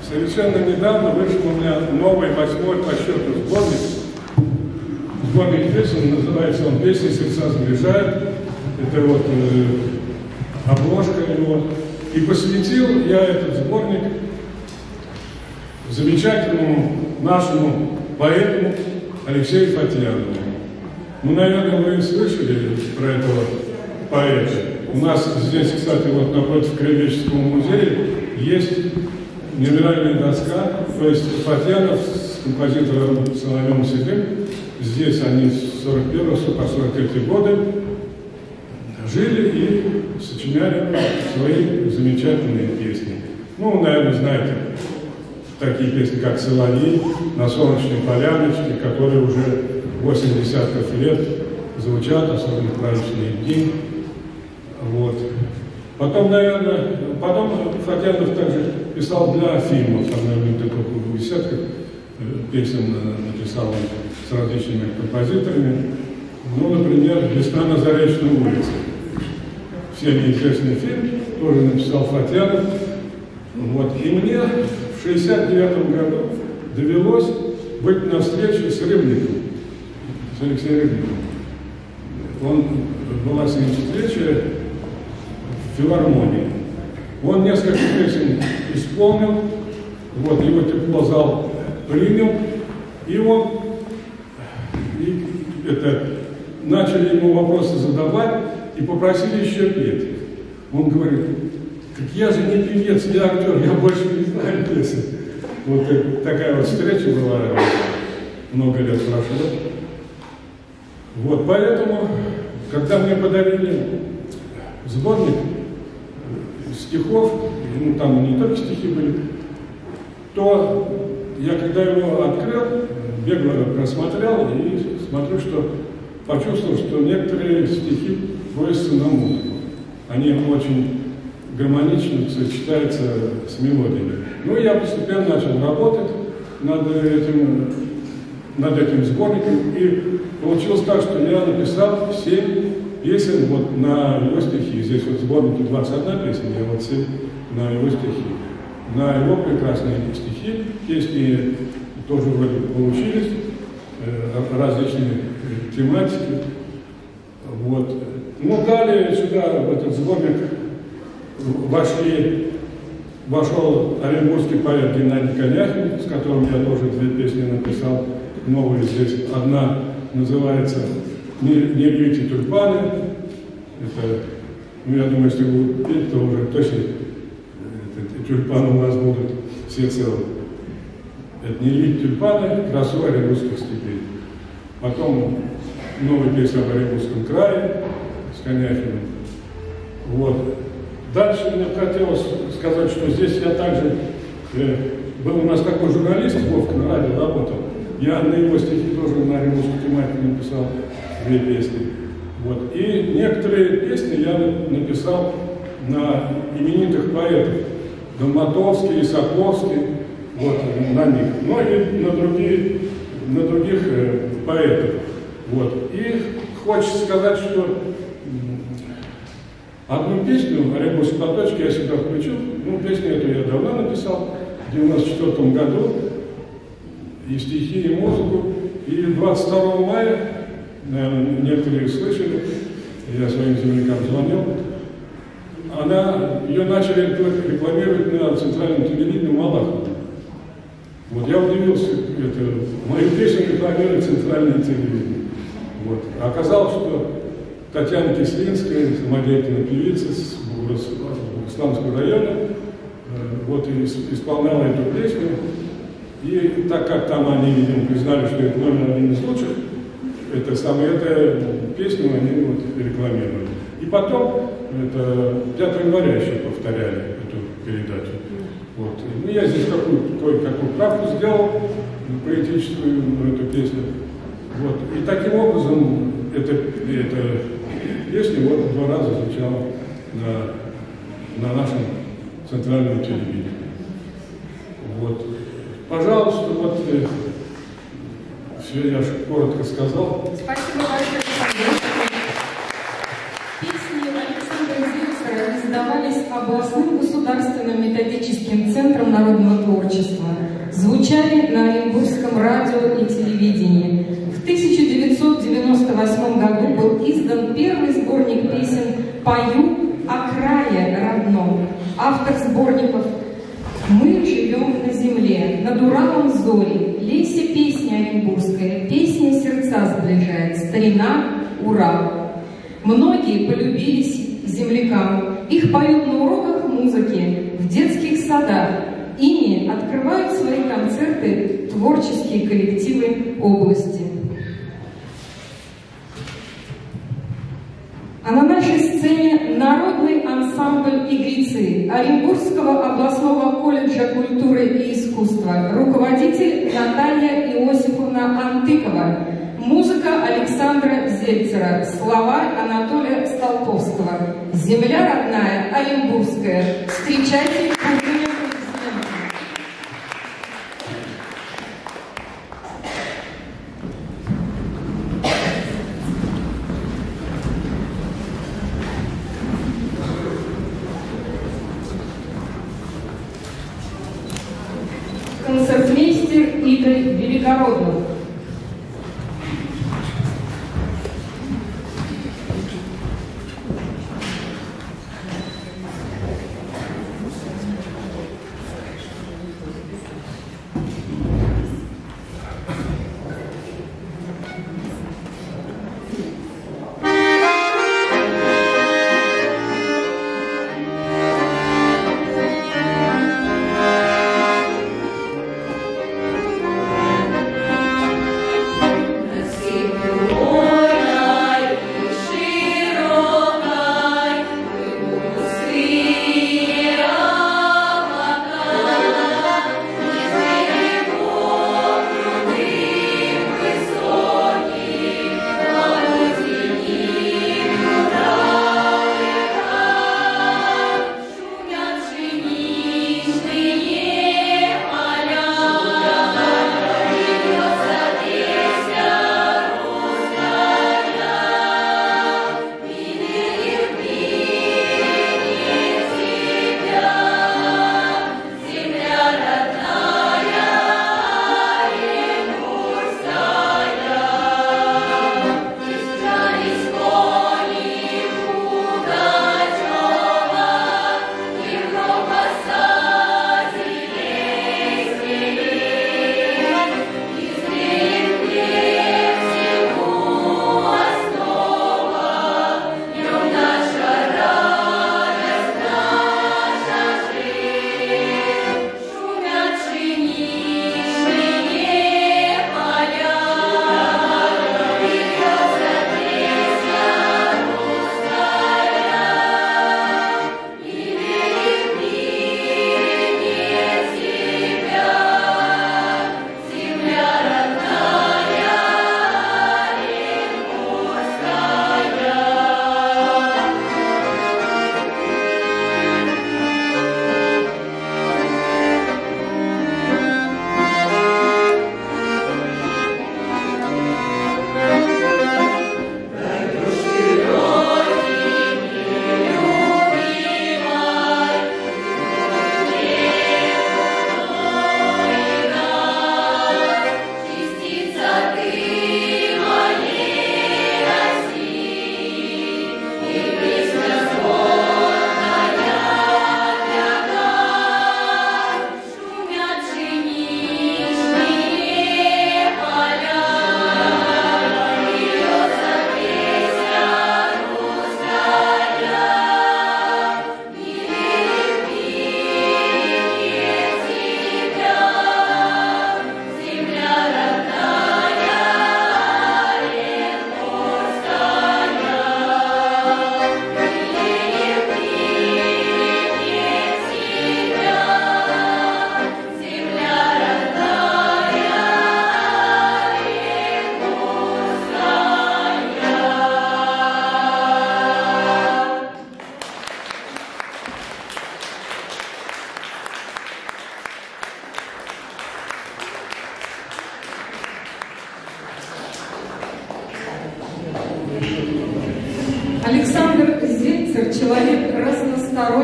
Совершенно недавно вышел у меня новый 8-й по счету сборник. Сборник песен, называется он «Песни сердца сближают». Это вот обложка его. И посвятил я этот сборник замечательному нашему поэту Алексею Фатьянову. Ну, наверное, вы слышали про этого поэта. У нас здесь, кстати, вот напротив Краеведческого музея есть мемориальная доска, то есть Фатьянов с композитором Соловьем Седым, здесь они с 41 по 43 годы жили и сочиняли свои замечательные песни. Ну, наверное, знаете, такие песни, как «Соловей», «На солнечной поляночке», которые уже 8 десятков лет звучат, особенно в праздничные дни. Вот. Потом, наверное, Фатьянов также писал для фильмов, там, наверное, где-то около десятков песен написал он с различными композиторами. Ну, например, «Весна на Заречной улице». Всем известный фильм, тоже написал Фатьянов. Вот. И мне в 1969 году довелось быть на встрече с Рыбником, с Алексеем Рыбником. Была с ним встреча в филармонии. Он несколько песен исполнил, вот, его тепло зал принял, и начали ему вопросы задавать и попросили еще петь. Он говорит: так я же не певец, я актер, я больше не знаю песен. Вот такая вот встреча была, много лет прошло. Вот, поэтому, когда мне подарили сборник стихов, ну там не только стихи были, то я, когда его открыл, бегло просмотрел и смотрю, что почувствовал, что некоторые стихи поются на музыку. Они очень гармонично сочетаются с мелодиями. Ну и я постепенно начал работать над этим сборником, и получилось так, что я написал 7 песен вот на его стихи. Здесь вот в сборнике 21 песня, я вот 7 на его стихи. На его прекрасные стихи, песни тоже вроде получились, различные тематики. Вот. Ну, далее сюда, в этот сборник, вошел оренбургский поэт Геннадий Коняхин, с которым я тоже 2 песни написал, новые здесь. Одна называется «Не львите тюльпаны». Это, ну, я думаю, если будут петь, то уже точно тюльпаны у нас будут все целые. Это «Не львите тюльпаны, красу оренбургских степей». Потом новая песня об Оренбургском крае с Коняхиным. Вот. Дальше мне хотелось сказать, что здесь я также, был у нас такой журналист, Вовка, на радио работал, я на его стихи тоже на оренбургскую тематику написал 2 песни. Вот. И некоторые песни я написал на именитых поэтов, Долматовский, Исаковский, вот, на них, но и на других поэтов. Вот. И хочется сказать, что одну песню «Оренбургской платочки» я сюда включил. Ну, песню эту я давно написал, в 1994 году, и стихи, и музыку. И 22 мая, наверное, некоторые слышали, я своим землякам звонил, ее начали рекламировать на центральном телевидении Малахова. Вот, я удивился, мою песню рекламирует центральное телевидение. Вот. Оказалось, что Татьяна Кислинская, самодеятельная певица с Исламского района, вот, и исполняла эту песню. И так как там они, видимо, признали, что это номер один из лучших, эту песню они вот рекламировали. И потом, 5 января еще повторяли эту передачу. Вот. Ну, я здесь кое-какую правку сделал, поэтическую, эту песню. Вот. И таким образом эта песня вот 2 раза звучала на нашем центральном телевидении. Вот. Пожалуйста, вот все я коротко сказал. Спасибо большое. Песни Александра Зюцера издавали создавались областным государственным методическим центром народного творчества, звучали на Оренбургском радио и телевидении. В 1998 году был издан первый сборник песен «Пою о крае родном». Автор сборников «Мы живем на земле, над Уралом зори, лейся песня оренбургская, песня сердца сближает, старина, Урал». Многие полюбились землякам, их поют на уроках музыки, в детских садах, ими открывают свои концерты творческие коллективы области. А на нашей сцене народный ансамбль «Игрецы» Оренбургского областного колледжа культуры и искусства, руководитель Наталья Иосифовна Антыкова, музыка Александра Зельцера, слова Анатолия Столповского. Земля родная, Оренбургская. Встречайте бурными аплодисментами. Концертмейстер Игорь Великородный.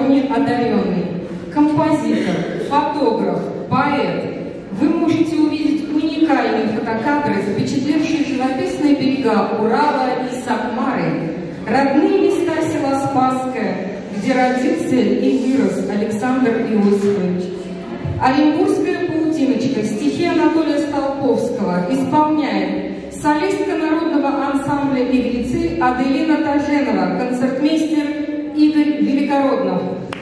всесторонне одаренный, композитор, фотограф, поэт. Вы можете увидеть уникальные фотокадры, запечатлевшие живописные берега Урала и Сакмары, родные места села Спасское, где родился и вырос Александр Иосифович. Оренбургская паутиночка, стихи Анатолия Столповского исполняет солистка народного ансамбля «Игрецы» Аделина Таженова, концертмейстер Игорь Великороднов.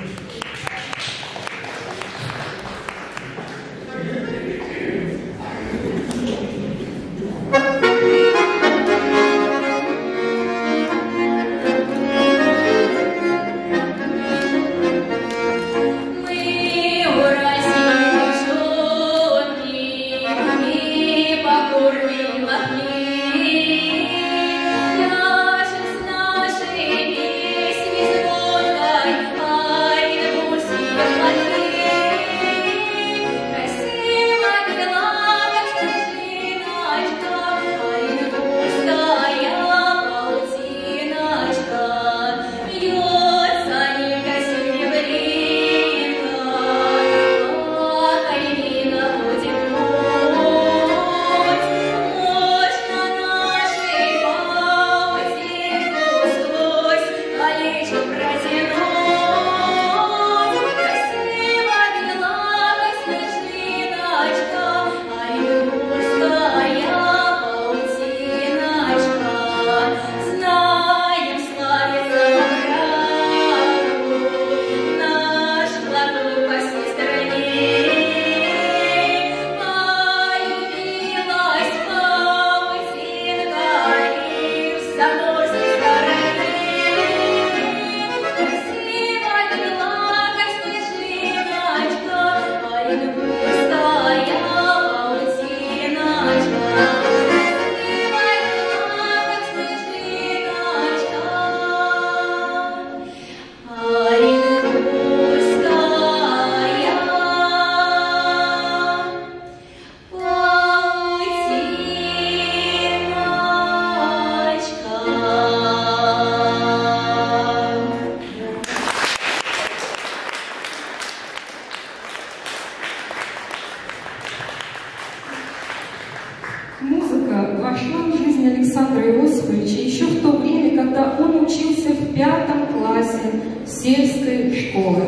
Вошла в жизнь Александра Иосифовича еще в то время, когда он учился в 5 классе сельской школы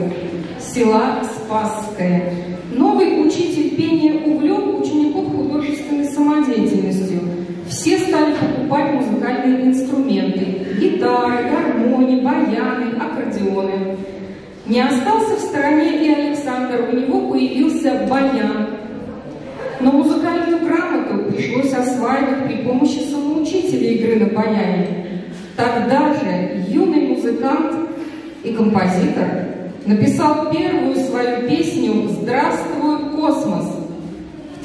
села Спасское. Новый учитель пения увлек учеников художественной самодеятельностью. Все стали покупать музыкальные инструменты – гитары, гармонии, баяны, аккордеоны. Не остался в стороне и Александр, у него появился баян. Но музыкальную грамоту пришлось осваивать при помощи самоучителя игры на баяне. Тогда же юный музыкант и композитор написал первую свою песню «Здравствуй, космос». В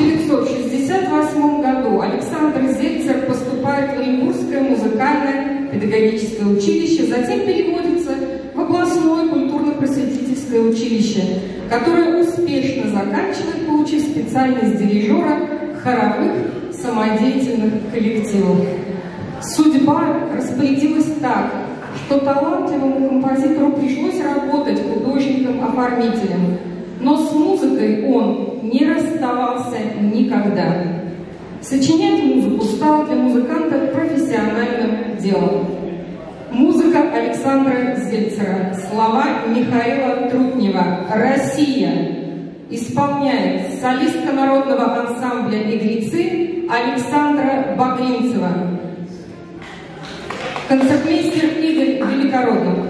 1968 году Александр Зельцер поступает в Оренбургское музыкальное педагогическое училище, затем переводится в областное культурно-просветительское училище, которое успешно заканчивает, получив специальность дирижера хоровых самодеятельных коллективов. Судьба распорядилась так, что талантливому композитору пришлось работать художником-оформителем, но с музыкой он не расставался никогда. Сочинять музыку стало для музыканта профессиональным делом. Музыка Александра Зельцера, слова Михаила Трутнева «Россия». Исполняет солистка народного ансамбля «Игрецы» Александра Багринцева. Концертмейстер Игорь Великороднов.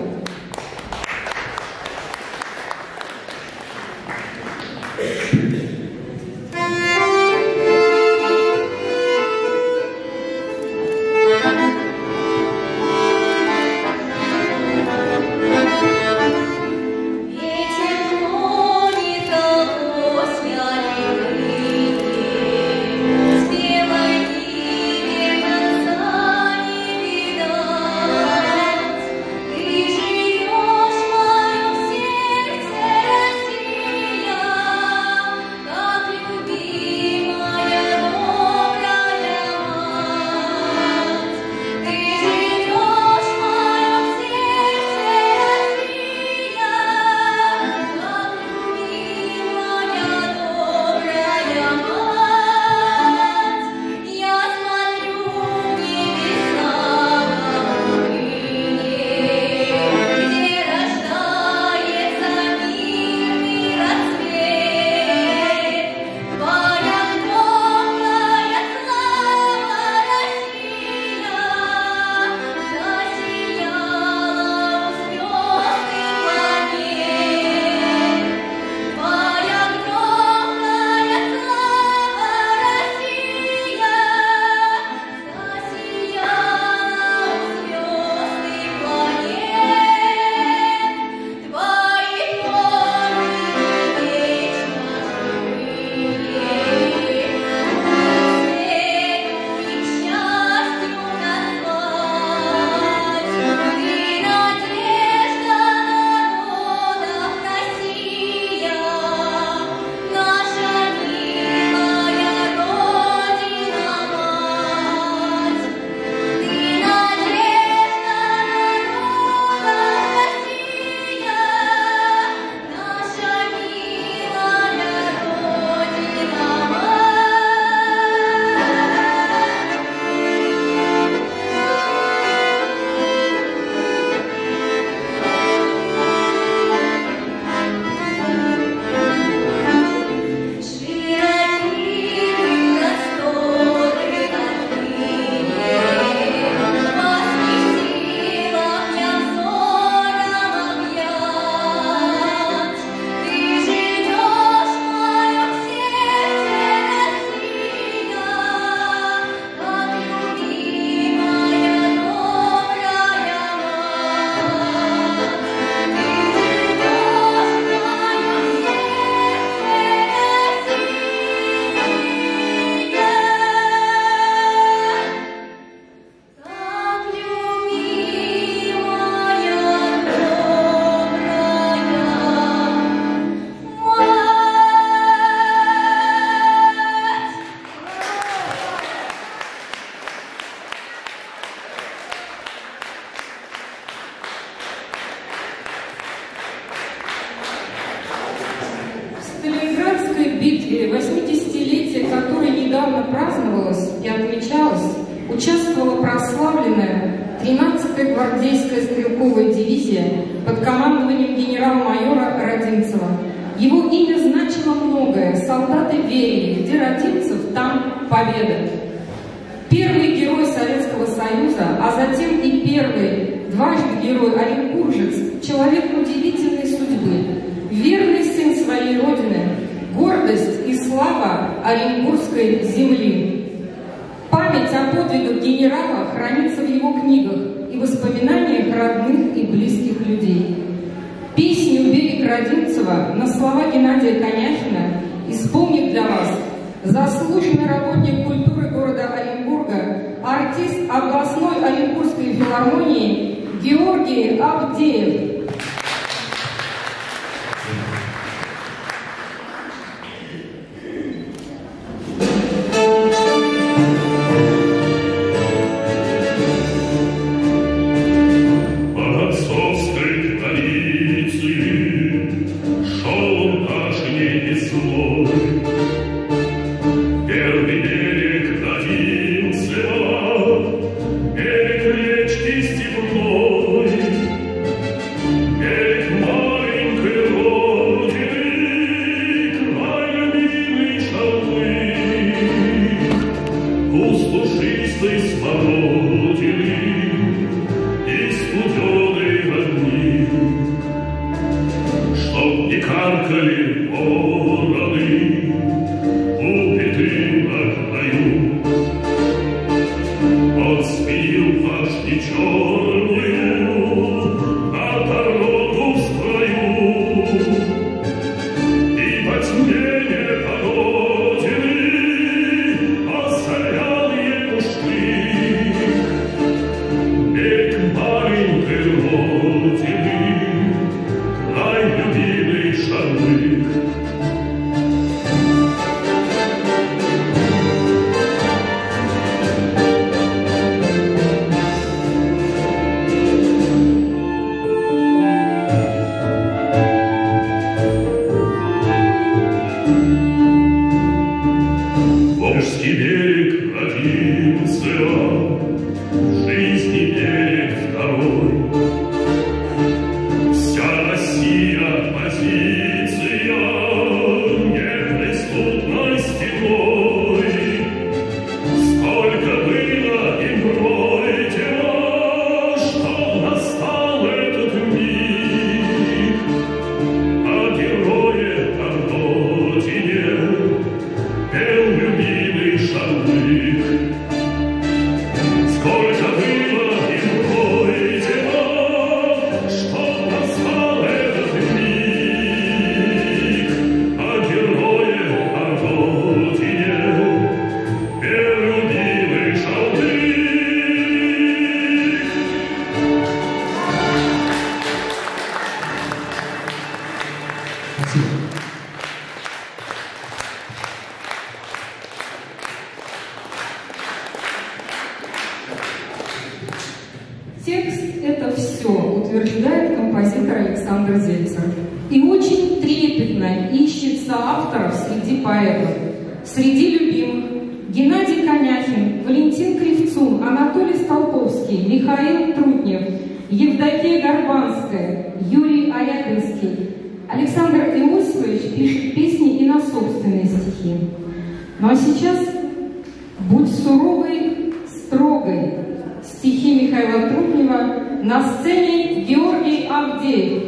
Видать, битве, 80-летие которой недавно праздновалось и отмечалось, участвовала прославленная 13-я гвардейская стрелковая дивизия под командованием генерал-майора Родимцева. Его имя значило многое. Солдаты верили, где Родимцев, там победа. Первый герой Советского Союза, а затем и первый дважды герой оренбуржец, человек удивительной судьбы, верный сын своей родины, гордость и слава Оренбургской земли. Память о подвигах генерала хранится в его книгах и воспоминаниях родных и близких людей. Песню «Берег Родимцева» на слова Геннадия Коняхина исполнит для вас заслуженный работник культуры города Оренбурга, артист областной Оренбургской филармонии Георгий Авдеев. Текст – это все, утверждает композитор Александр Зельцер. И очень трепетно ищется авторов среди поэтов. Среди любимых Геннадий Коняхин, Валентин Кривцун, Анатолий Столповский, Михаил Трутнев, Евдокия Горбанская, Юрий Аябинский. Александр Иосифович пишет песни и на собственные стихи. Ну а сейчас «Будь суровой, строгой». Стихи Михаила Трутнева, на сцене Георгий Авдеев.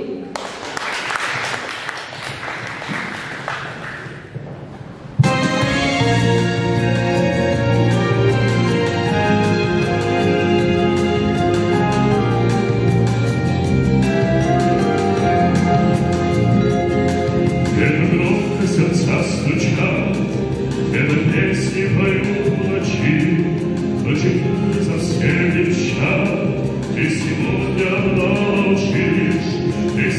Ты сегодня научишь, ты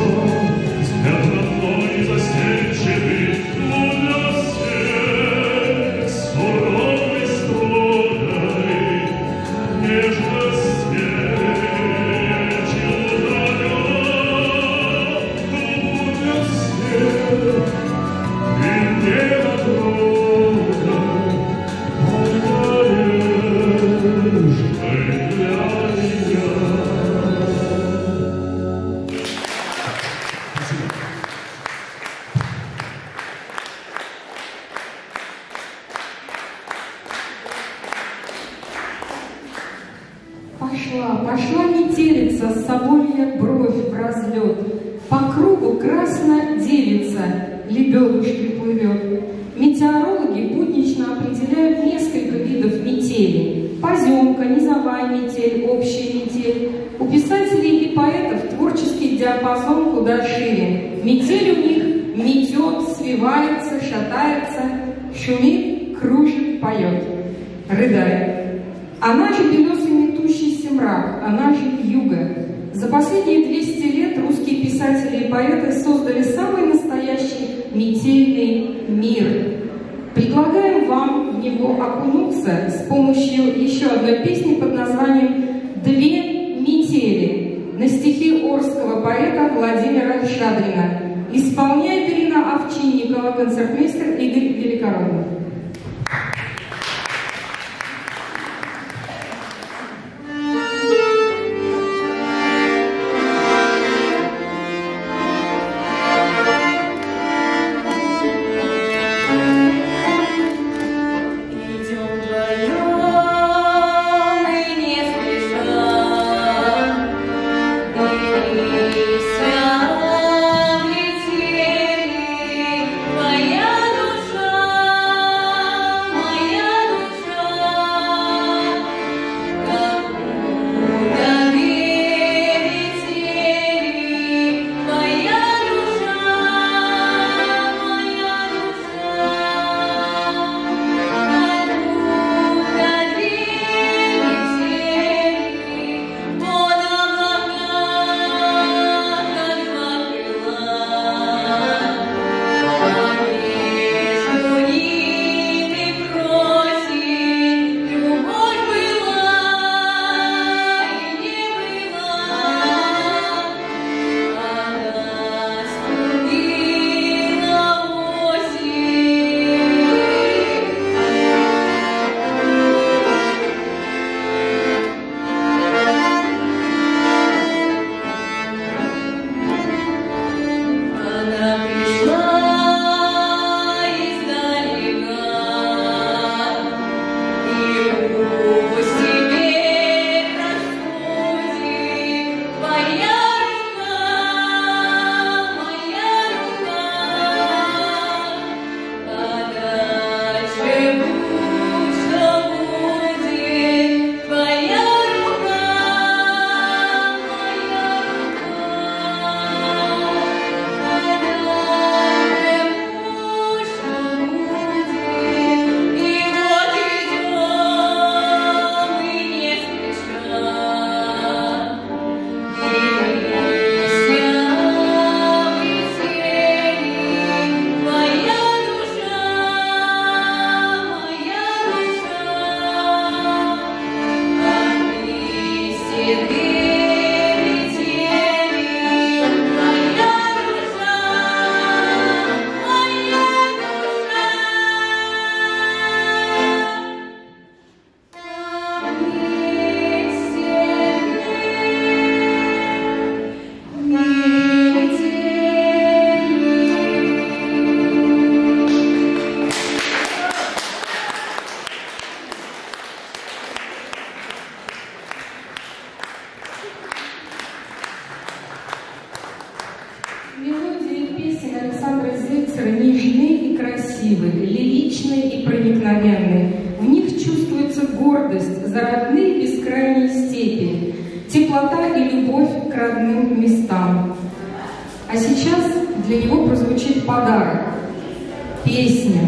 Пошла метелица, соболья бровь в разлет, по кругу красно девица, лебедушки плывет. Метеорологи буднично определяют несколько видов метели: поземка, низовая метель, общая метель. У писателей и поэтов творческий диапазон куда шире. Метель у них метет, свивается, шатается, шумит, кружит, поет, рыдает. Она же белесый метущийся мрак, она же вьюга. За последние 200 лет русские писатели и поэты создали самый настоящий метельный мир. Предлагаем вам в него окунуться с помощью еще одной песни под названием «Две метели» на стихи орского поэта Владимира Шадрина. Исполняет Ирина Овчинникова, концертмейстер Игорь Великородный. Лиричные и проникновенные. В них чувствуется гордость за родные бескрайние степи, теплота и любовь к родным местам. А сейчас для него прозвучит подарок – песня.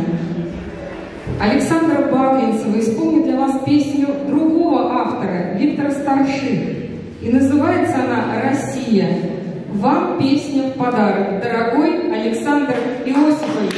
Александра Баклинцева исполнит для вас песню другого автора, Виктора Старших. И называется она «Россия». Вам песня в подарок, дорогой Александр Иосифович.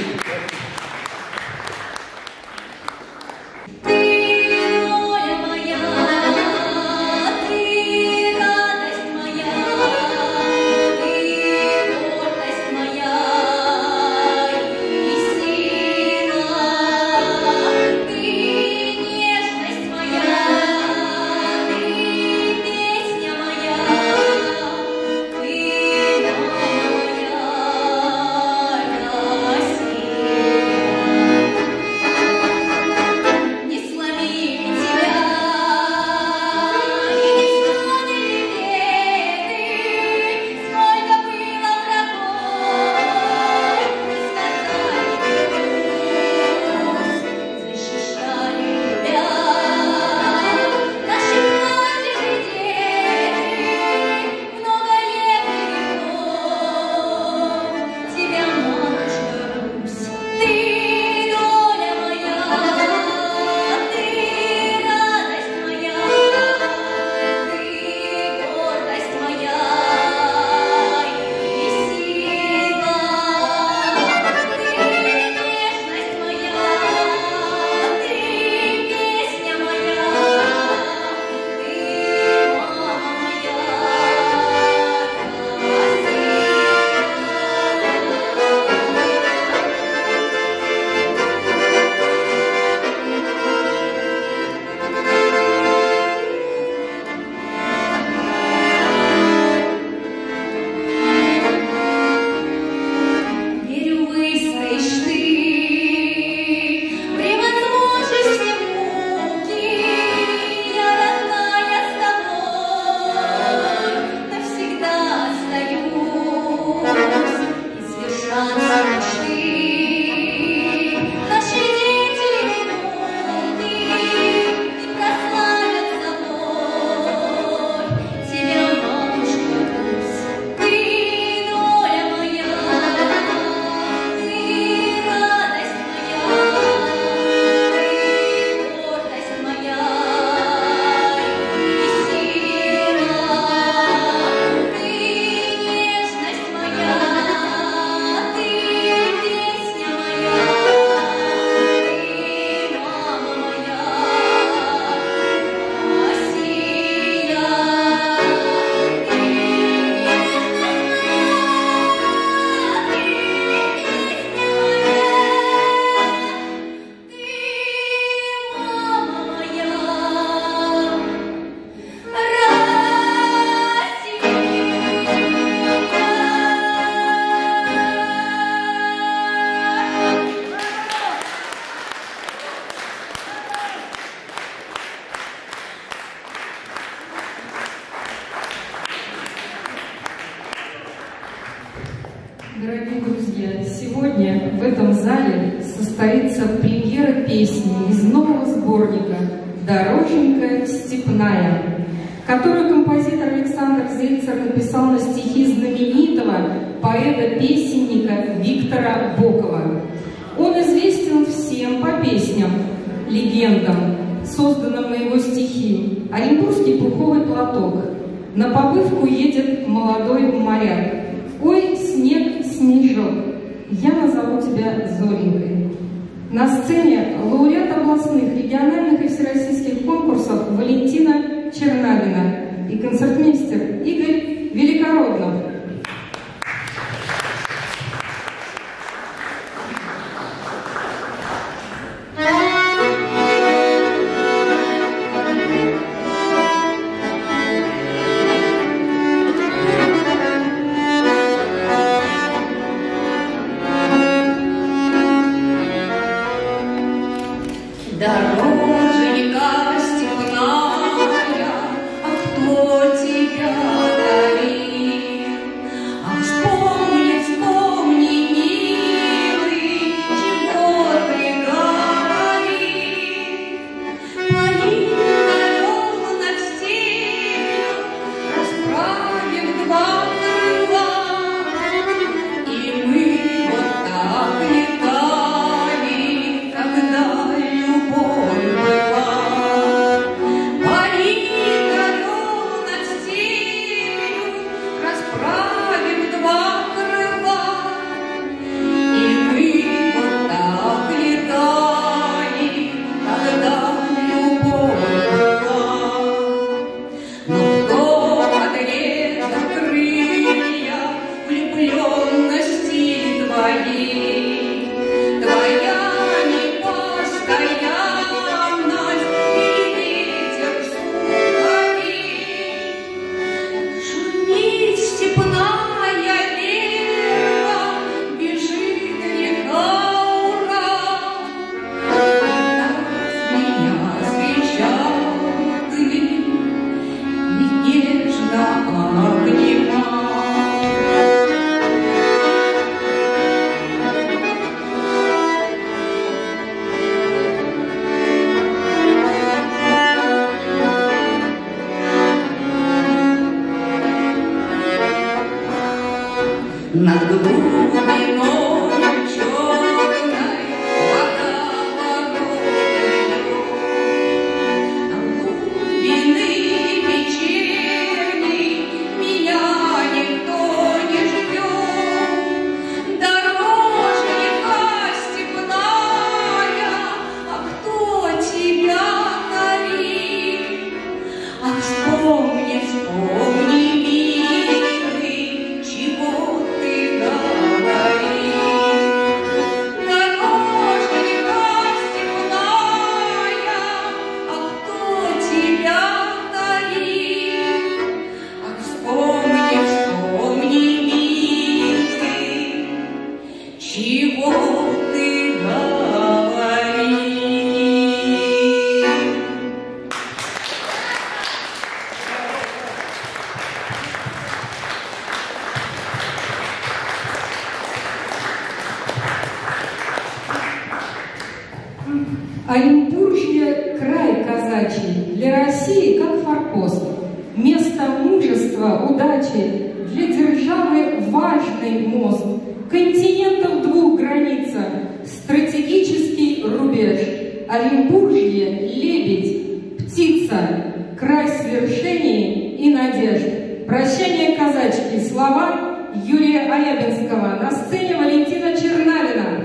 Дорогие друзья, сегодня в этом зале состоится премьера песни из нового сборника «Дороженька степная», которую композитор Александр Зельцер написал на стихи знаменитого поэта-песенника Виктора Бокова. Он известен всем по песням, легендам, созданным на его стихи. «Оренбургский пуховый платок», «На побывку едет молодой моряк», «Ой, снег, снежок», «Я назову тебя Зоренькой». На сцене лауреат областных, региональных и всероссийских конкурсов Валентина Чернавина и концертмейстер Игорь Великороднов. Дороженька степная, а кто тебя дарит? Оренбуржье – край казачий, для России как форпост, место мужества, удачи, для державы важный мост, континентов двух граница, стратегический рубеж. Оренбуржье – лебедь, птица, край свершений и надежд. Прощание казачки. Слова Юрия Алябинского. На сцене Валентина Черналина.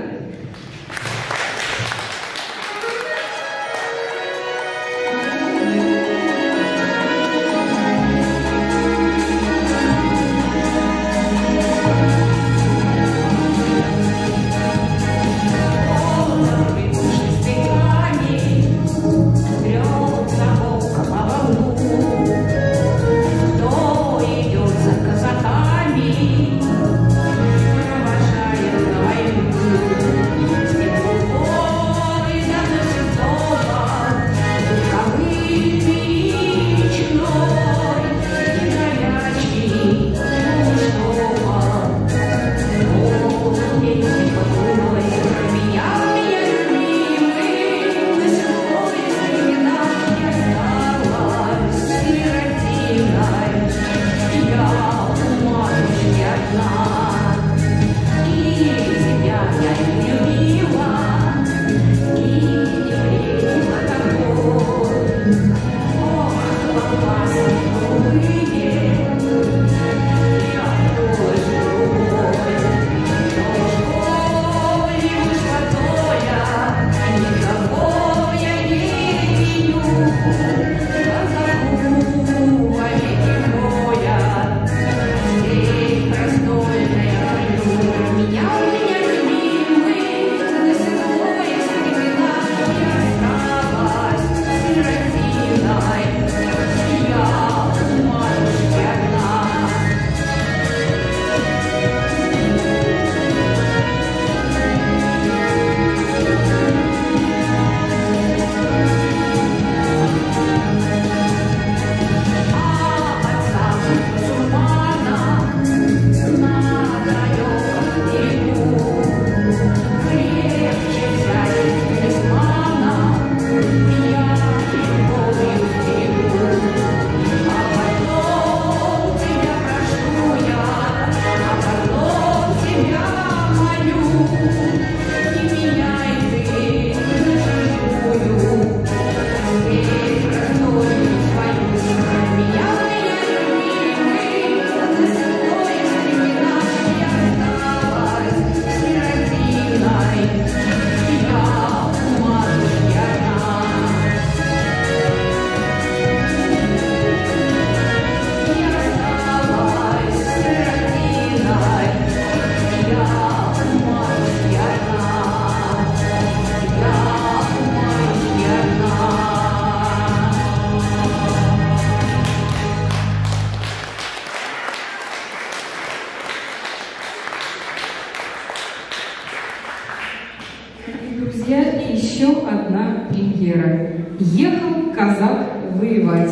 Еще одна премьера. «Ехал казак воевать».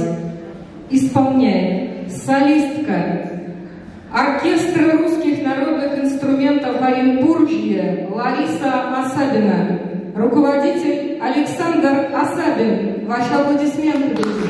Исполняет солистка оркестра русских народных инструментов Оренбуржья Лариса Асабина. Руководитель Александр Асабин. Ваши аплодисменты, друзья.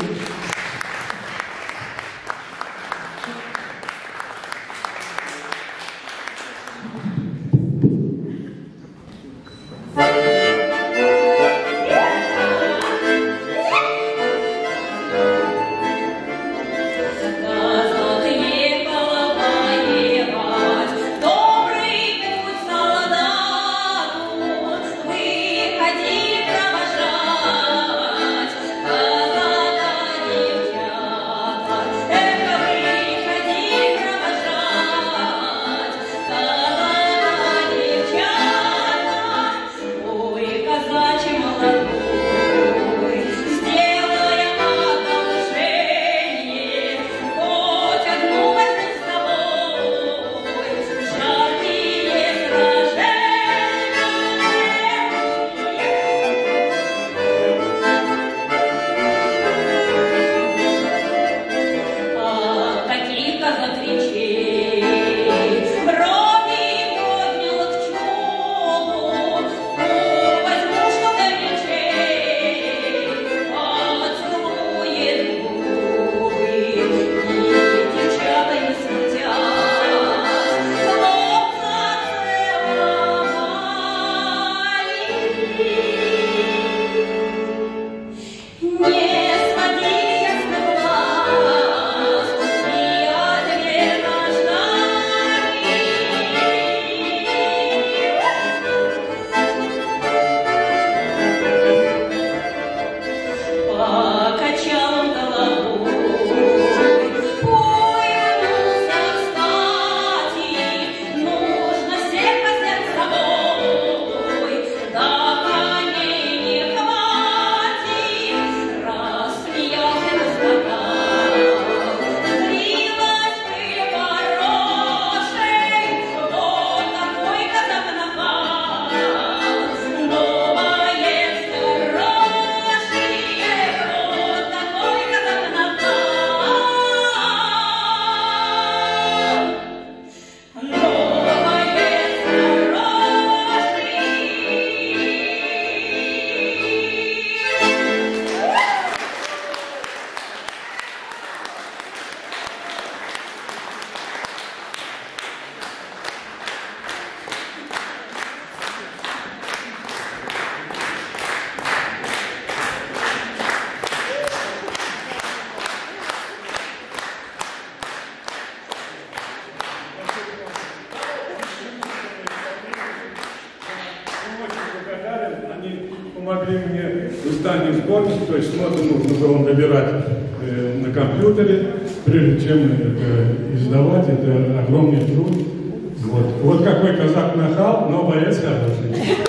Помогли мне в издании сборника, то есть ноты нужно было набирать на компьютере, прежде чем это издавать, это огромный труд. Вот какой казак нахал, но боец хороший.